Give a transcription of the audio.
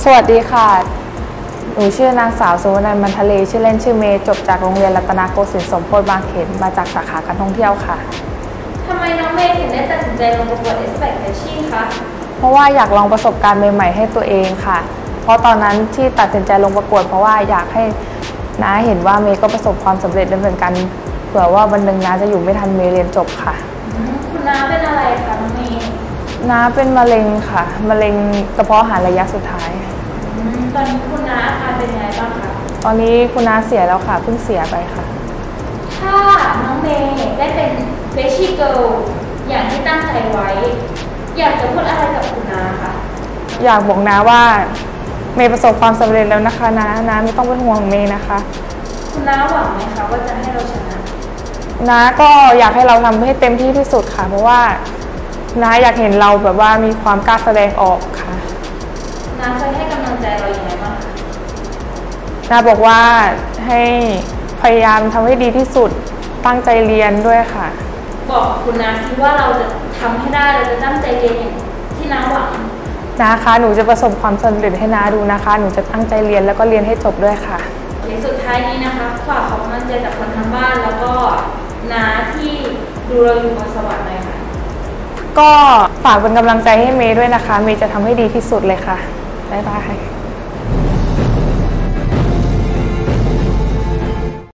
สวัสดีค่ะหนูชื่อนางสาวสุวรรณมันทะเลชื่อเล่นชื่อเมย์จบจากโรงเรียนรัตนโกสินทร์สมโพธิบางเขนมาจากสาขาการท่องเที่ยวค่ะทำไมน้องเมย์ถึงได้ตัดสินใจลงประกวด Aspect Fashion คะเพราะว่าอยากลองประสบการณ์ใหม่ๆให้ตัวเองค่ะเพราะตอนนั้นที่ตัดสินใจลงประกวดเพราะว่าอยากให้น้าเห็นว่าเมย์ก็ประสบความสำเร็จได้เหมือนกันเผื่อว่าวันหนึ่งน้าจะอยู่ไม่ทันเมย์เรียนจบค่ะคุณน้าเป็นอะไรคะน้องเมย์น้าเป็นมะเร็งค่ะมะเร็งกระเพาะอาหารระยะสุดท้ายตอนนี้คุณน้าอาการเป็นยังไงบ้างคะตอนนี้คุณน้าเสียแล้วค่ะเพิ่งเสียไปค่ะถ้าน้องเมย์ได้เป็น Fashion Girl อย่างที่ตั้งใจไว้อยากจะพูดอะไรกับคุณน้าคะอยากบอกน้าว่าเมย์ประสบความสำเร็จแล้วนะคะน้าไม่ต้องเป็นห่วงเมย์นะคะคุณน้าหวังไหมคะว่าจะให้เราชนะน้าก็อยากให้เราทำให้เต็มที่ที่สุดค่ะเพราะว่าน้าอยากเห็นเราแบบว่ามีความกล้าแสดงออกค่ะน้าเคยให้กำลังใจเราอย่างไรบ้างคะน้าบอกว่าให้พยายามทำให้ดีที่สุดตั้งใจเรียนด้วยค่ะบอกคุณน้าคิดว่าเราจะทำให้ได้เราจะตั้งใจเรียนอย่างที่น้าหวังนะคะหนูจะประสบความสำเร็จให้น้าดูนะคะหนูจะตั้งใจเรียนแล้วก็เรียนให้จบด้วยค่ะในสุดท้ายนี้นะคะฝากขอกำลังใจจากคนทางบ้านแล้วก็น้าที่ดูเราอยู่บนสวรรค์เลยค่ะก็ฝากเป็นกำลังใจให้เมย์ด้วยนะคะเมย์จะทำให้ดีที่สุดเลยค่ะบ๊ายบาย